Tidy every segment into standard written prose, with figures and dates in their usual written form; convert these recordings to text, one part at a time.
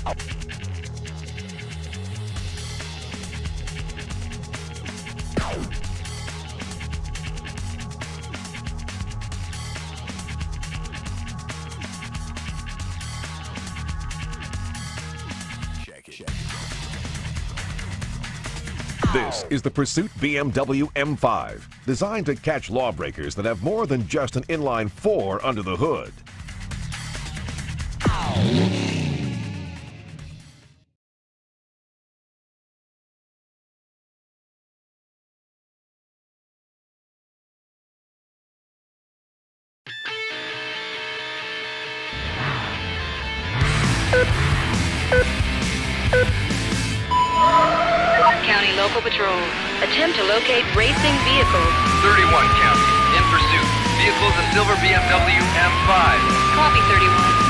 This is the Pursuit BMW M5, designed to catch lawbreakers that have more than just an inline 4 under the hood. County Local Patrol. Attempt to locate racing vehicles. 31 County. In pursuit. Vehicles a silver BMW M5. Copy 31.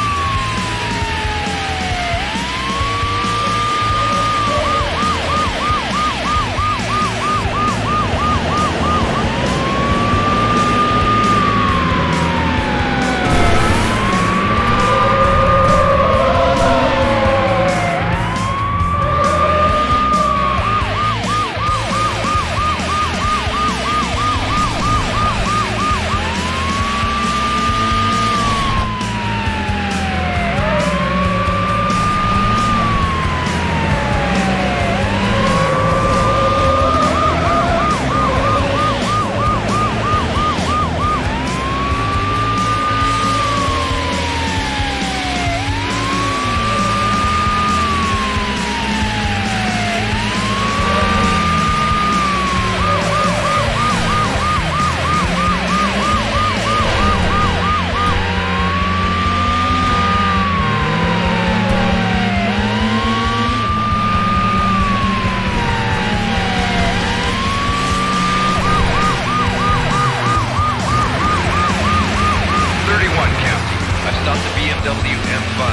BMW M5.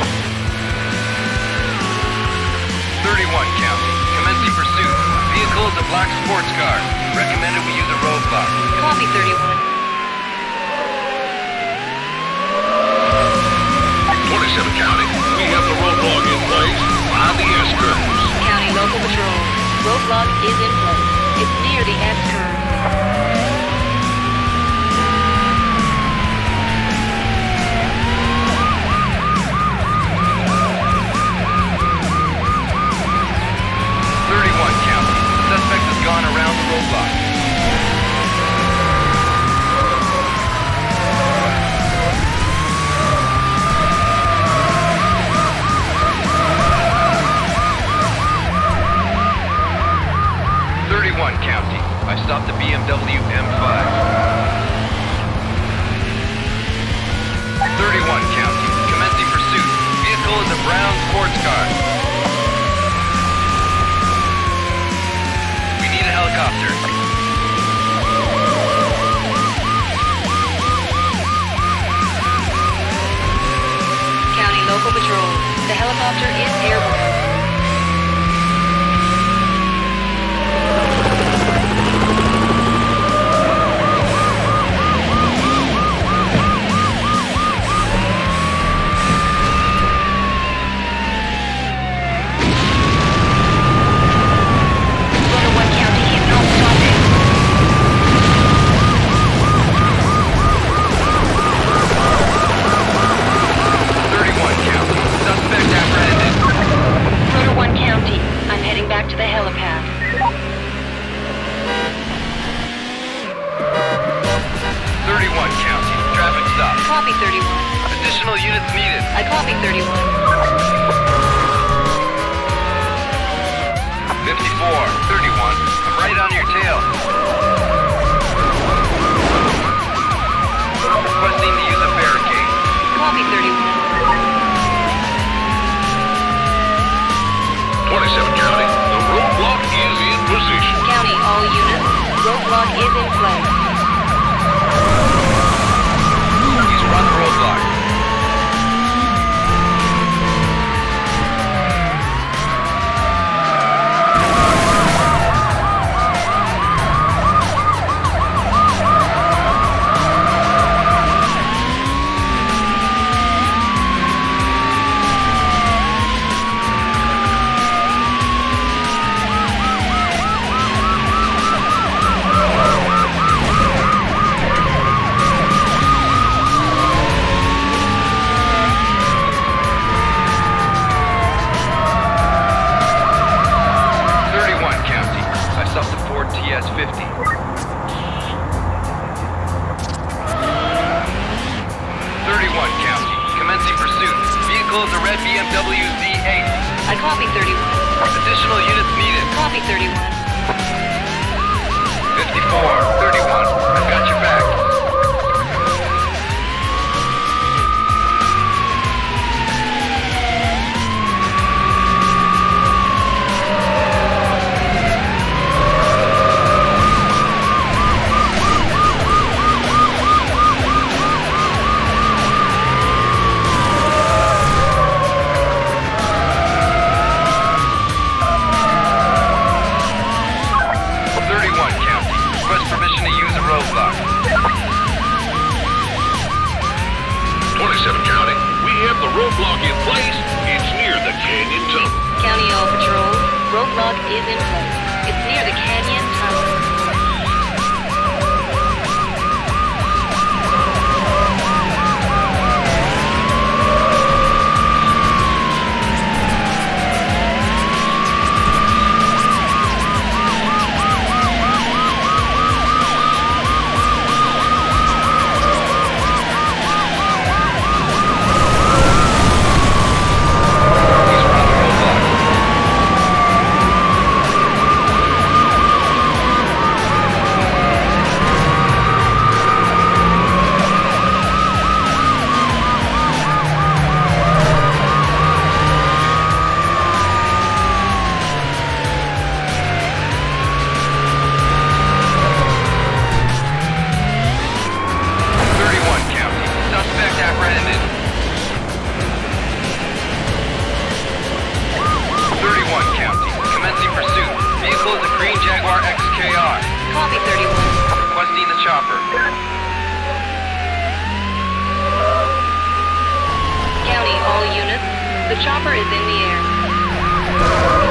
31 County. Commencing pursuit. Vehicle is a black sports car. Recommended we use a roadblock. Copy 31. 27 County. We have the roadblock in place. Find the S-curves. County Local Patrol. Roadblock is in place. It's near the S-curve. 31 County. The suspect has gone around the roadblock. County. I stopped the BMW M5. 31 County. Commencing pursuit. Vehicle is a brown sports car. We need a helicopter. County Local Patrol. The helicopter is airborne. To the helipad. 31 County. Traffic stop. Copy 31. Additional units needed. I copy 31. 54, 31. I'm right on your tail. Requesting to use a barricade. Copy 31. 27 County. The roadblock is in position. County, all units. Roadblock is in place. He's run the roadblock. BMW Z8. I copy 31. Additional units needed. Copy 31. 54, 31. I've got your back. Roadblock. 27 County, we have the roadblock in place. It's near the Canyon Tunnel. County All Patrol, roadblock is in place. It's near the Canyon Tunnel. Copy 31. Requesting the chopper. County, all units. The chopper is in the air.